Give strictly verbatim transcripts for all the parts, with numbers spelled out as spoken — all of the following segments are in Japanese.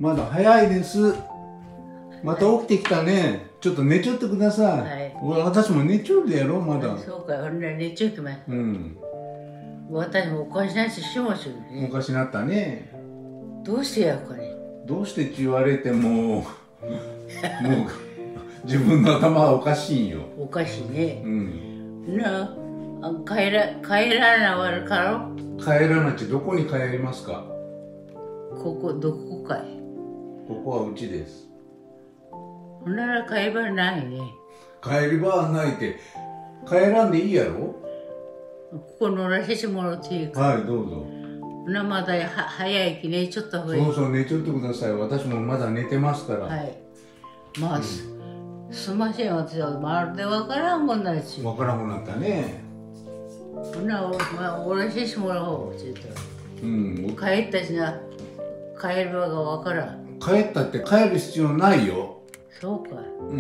まだ早いです。また起きてきたね。ちょっと寝ちゃってください。はい、俺私も寝ちゃうでやろまだ。 そうか、ほんなら寝ちゃうきます。 うん。 私もおかしなししますよね。 おかしなったね。 どうしてやこれ。 どうしてって言われてももう自分の頭はおかしいよ。 おかしいね。 うん。 なあ、帰ら帰らなわるから。 帰らなきゃどこに帰りますか。 ここどこかい。 ここはうちです。 ほんなら帰り場ないね。 帰り場はないって帰らんでいいやろ。 ここ乗らせてもらっていいか。 はいどうぞ。 なまだは早いきねちょっと早い。 そうそう寝ちゃってください。私もまだ寝てますから。 はい。まあ、うん、す, すません私はまるでわからんもんないし。 わからんもんなったね。 ほなまあおらせてもらおうって言ったら。 うん。 帰ったしな帰る場がわからん。 帰ったって帰る必要ないよ。 そうか。 うん。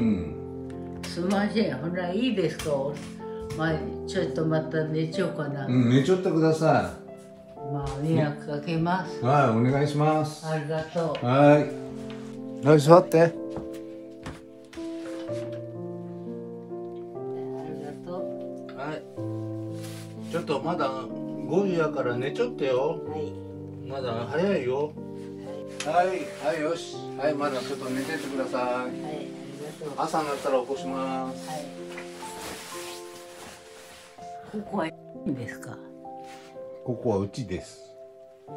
すません。ほないいですか。まあちょっとまた寝ちゃおうかな。 うん、寝ちゃってください。 まあ迷惑かけます。 はい、お願いします。 ありがとう。 はい。はい、座って。ありがとう。 はい。ちょっとまだごじやから寝ちゃってよ。 はい。 まだ早いよ。はい、はい、はい、よし。はい、まだちょっと寝ててください。はい、ありがとう。朝になったら起こします。はい。 ここはいいんですか。 ここはうちです。 わ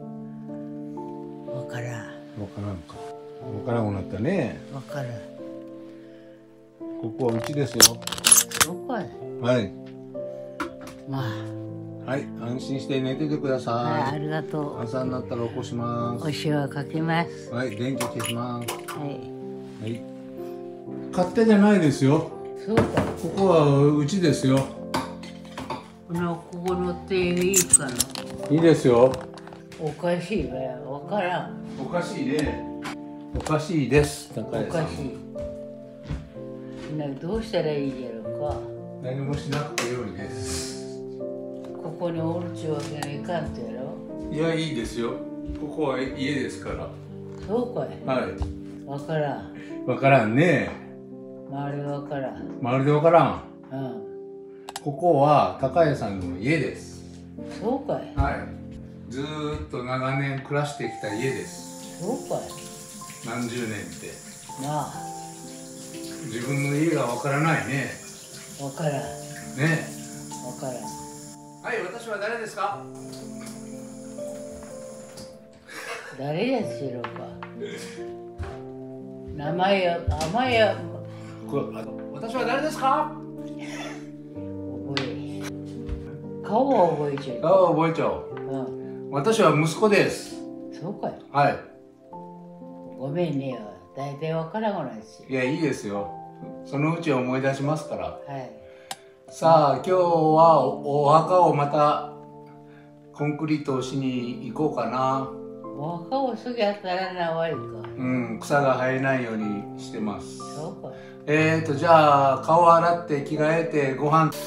からん。 わからんか。わからんくなったね。 わからん。 ここはうちですよ。 そうかい。 はい。 まあ。はい、安心して寝ててください。はい、 ありがとう。 朝になったら起こします。 お塩はかけます。 はい、電気消します。 はい。 はい。勝手じゃないですよ。 そうか。 ここはうちですよ。 このここ乗っていいかな。 いいですよ。 おかしいわよ。わからん。 おかしいね。おかしいです。高おかしい。などうしたらいいやろうか。 何もしなくてよいです。 ここにおるちゅうわけにいかんとやろ。 いやいいですよ。ここは家ですから。 そうかい。 はい。 わからん。 わからんね。 まるでわからん。 まるでわからん。 うん。 ここは高谷さんの家です。 そうかい。 はい。ずーっと長年暮らしてきた家です。 そうかい。 何十年って。 なあ。 自分の家がわからないね。 わからん。 ね。 わからん。 はい、私は誰ですか。 誰やしろうか。名前や、名前や。 こあの私は誰ですか。 覚え。顔は覚えちゃう。 顔は覚えちゃう。うん。私は息子です。 そうかい。 はい。 ごめんねよ。大体わからんないし。 いや、いいですよ。そのうち思い出しますから。 はい。 さあ、今日はお墓をまたコンクリートをしに行こうかな。 お墓をすぐやったらな終わりか。 うん、草が生えないようにしてます。 そうか。 えーと、じゃあ、顔洗って着替えてご飯。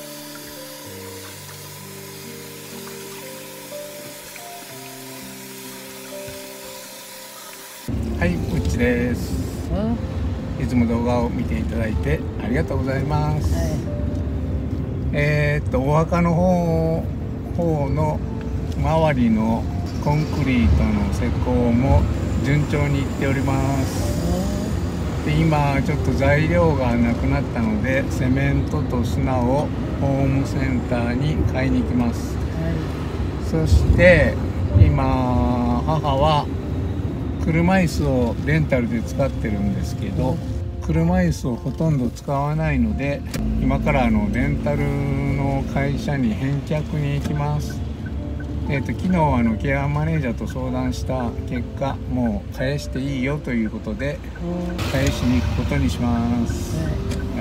はい、うっちです。いつも動画を見ていただいてありがとうございます。はい、えー、っとお墓の方方の周りのコンクリートの施工も順調にいっております。で今ちょっと材料がなくなったのでセメントと砂をホームセンターに買いに行きます。はい、そして今母は車椅子をレンタルで使ってるんですけど、車椅子をほとんど使わないので今からあのレンタルの会社に返却に行きます。えーと、昨日あのケアマネージャーと相談した結果もう返していいよということで返しに行くことにします。はい、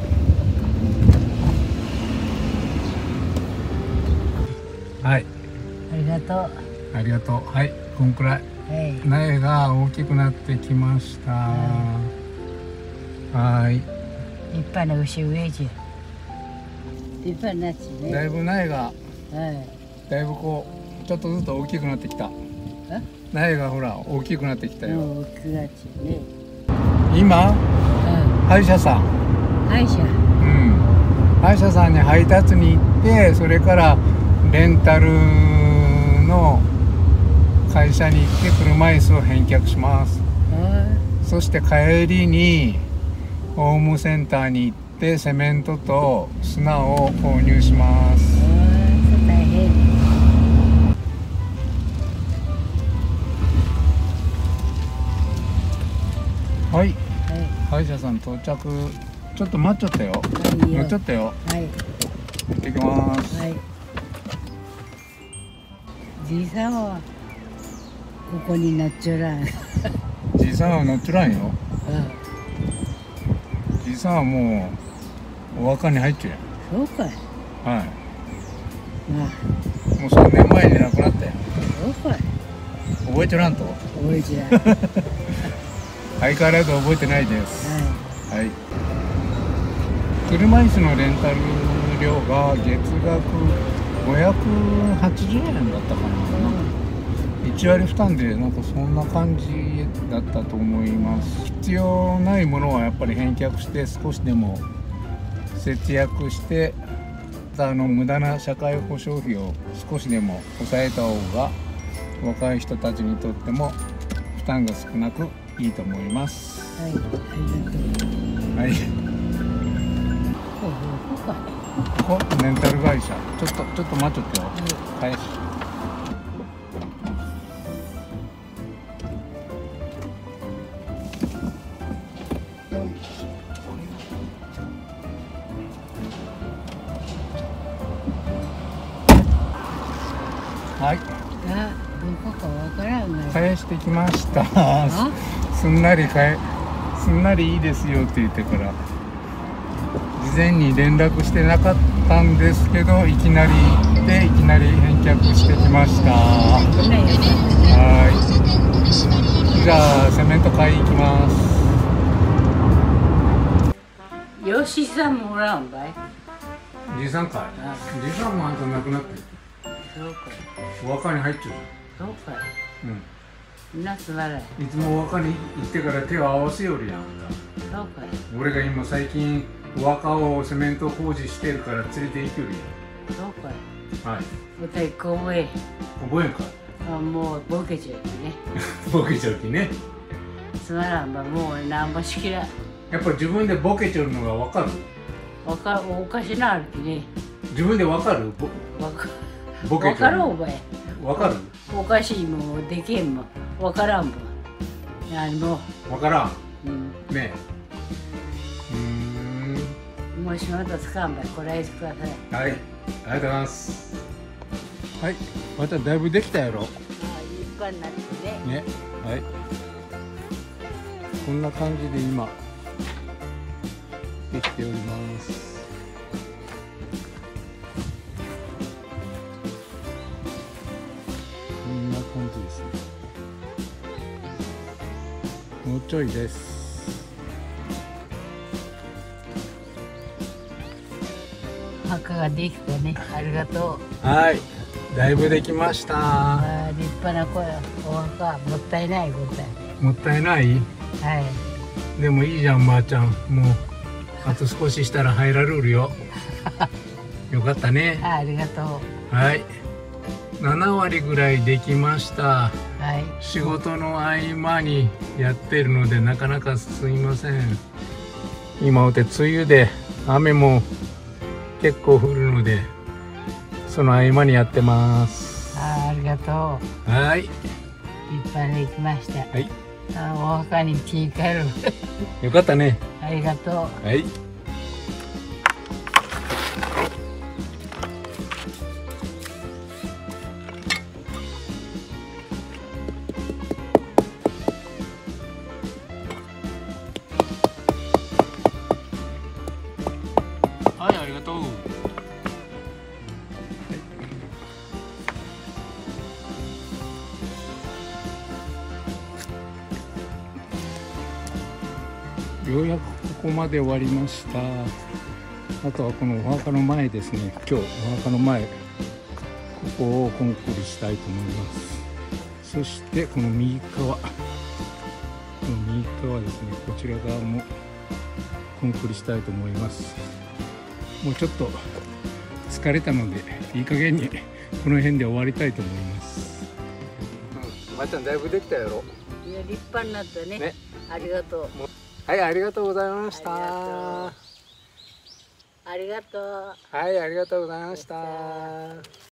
はい、 ありがとう。 ありがとう。はい、こんくらい。苗が大きくなってきました。はい。 立派な牛植えじゃ。立派なやつね。 だいぶ苗が、 はい。 だいぶこうちょっとずつ大きくなってきた。 は苗がほら大きくなってきたよ。 大きくなっちゃうね。 今、 うん、 歯医者さん、 歯医者、 うん、歯医者さんに配達に行って、それからレンタルの会社に行って車椅子を返却します。そして帰りにホームセンターに行ってセメントと砂を購入します。 大変。 はい、 はい、 歯医者さん到着。ちょっと待っちゃったよ。 はいよ、 待っちゃったよ。 はい、 行ってきます。 はい。じいさんはここになっちゃらん。 じいさんは乗っちゅらんよ。 うん、 じいさんはもうお墓に入っちゃうやん。 そうかい。 はい。 まあ、 もうさんねんまえに亡くなったよ。 そうかい。 覚えてらんと。 覚えちゃう。 相変わらず覚えてないです。 ははい。車椅子のレンタル料が月額ごひゃくはちじゅうえんだったかな。 い。 いち割負担でなんかそんな感じだったと思います。必要ないものはやっぱり返却して少しでも節約して、あの無駄な社会保障費を少しでも抑えた方が若い人たちにとっても負担が少なくいいと思います。 はい、ありがとう。 はい。 ここか。 ここレンタル会社。ちょっとちょっと待っちゃってよ。返し。はい。 あ、どこかわからんが。 返してきました。すんなり返すんなりいいですよって言ってから、事前に連絡してなかったんですけど、いきなりでいきなり返却してきました。はい。じゃあセメント買い行きます。 よしさんもおらんばい。 じいさんかい。じいさんもあんた亡くなってる。 そうか。 お墓に入っちゃう。 そうか。 うん。 みんなつまらん。 いつもお墓に行ってから手を合わせよるやんか。 そうか。 俺が今最近お墓をセメント工事してるから連れて行くよりそうか。 やん。はい。 歌いこ覚え。 覚えんか。 あ、もうボケちゃうね。 ボケちゃうきね。 つまらんば、もう何もしきら。 やっぱ自分でボケちゃうのがわかる。 わかる、おかしなあるきね。 自分でわかる。ボわか。 ボケわかるおばえ。 わかる。 おかしいもん、できんもん。わからんもん。何も。 わからん。 うん。 ねえ。うーん。 もう仕事つかんばい、これ愛してください。 はい。ありがとうございます。はい。まただいぶできたやろ。 ああ、立派になってね。 ね。はい。こんな感じで今できております。こんな感じですね。もうちょいです。 墓ができたね。ありがとう。 はい。だいぶできました。 ああ、立派な声。お墓もったいないことだ。 もったいない？ はい。 でもいいじゃん、ばあちゃん。もうあと少ししたら入られるよ。よかったね。 あ、ありがとう。 はい。なな割ぐらいできました。 はい。 仕事の合間にやってるのでなかなかすいません。今おて梅雨で雨も結構降るのでその合間にやってます。 あ、ありがとう。 はい。 立派にできました。 はい。 あ、お墓に気帰る。 よかったね。 ありがとう。 はい。はい、ありがとう。ようやくここまで終わりました。あとはこのお墓の前ですね。今日お墓の前ここをコンクリしたいと思います。 そしてこの右側、この右側ですね、こちら側もコンクリしたいと思います。もうちょっと疲れたのでいい加減にこの辺で終わりたいと思います。うん、まーちゃんだいぶできたやろ。 いや立派になったね。 ね、 ありがとう。 はい、ありがとうございました。 ありがとう。 はい、ありがとうございました。